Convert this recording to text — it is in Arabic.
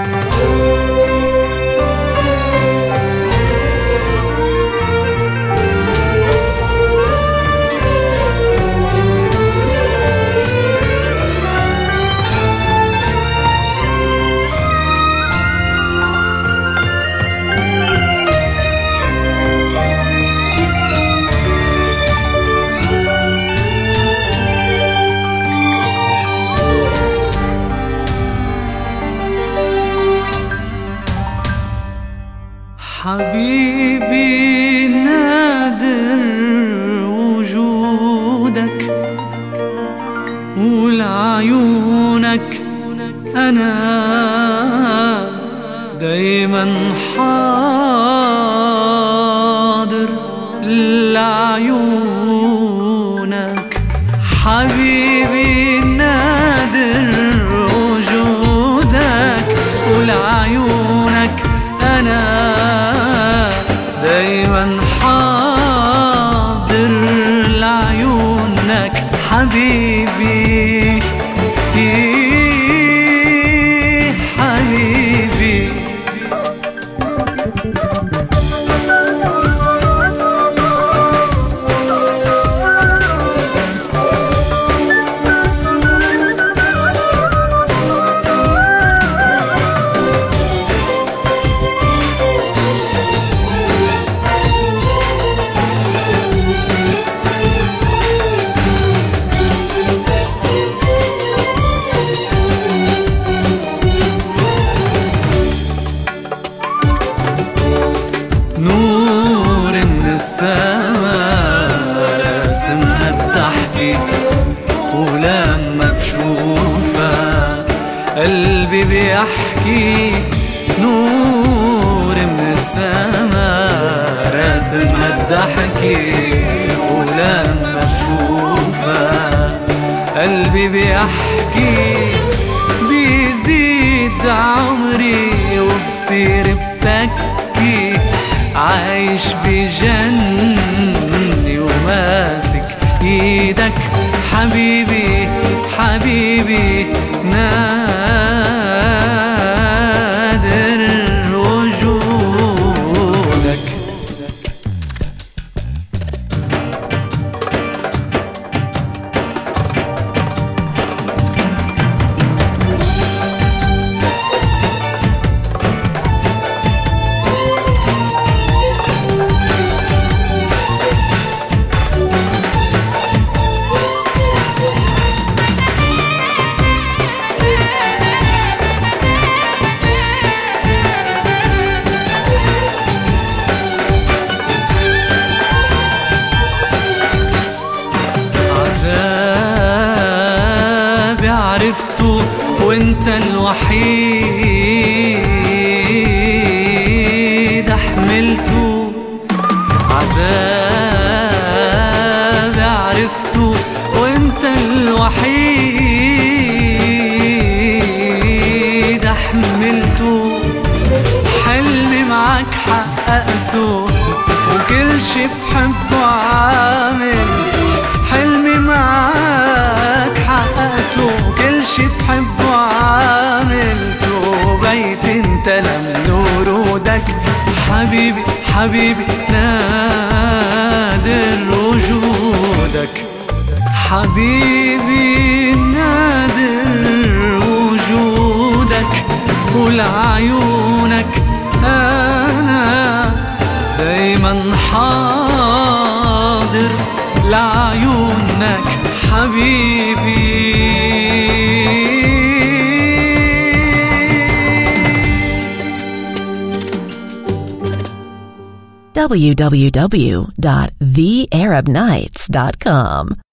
حبيبي نادر وجودك ولعيونك أنا دايما حاضر لعيونك. حبيبي نادر وجودك ولعيونك أنا دايما حاضر لعيونك. حبيبي حبيبي نور من السماء راسمها الضحكة ولما بشوفها قلبي بيحكي. نور من السماء راسمها الضحكة ولما بشوفها قلبي بيحكي. بيزيد عمري وبصير بتكي عايش بجنة وماسك ايدك. حبيبي حبيبي نادر وجودك. عرفته وانت الوحيد حملته. عذاب عرفته وانت الوحيد حملته. حلمي معك حققته وكل شي بحبه عاملته. حلمي معك حققته وكل شي بحبه عاملته. بيت انت لم ورودك. حبيبي حبيبي نادر وجودك. حبيبي نادر وجودك ولعيونك أنا دايما حاضر لعيونك. حبيبي www.thearabnights.com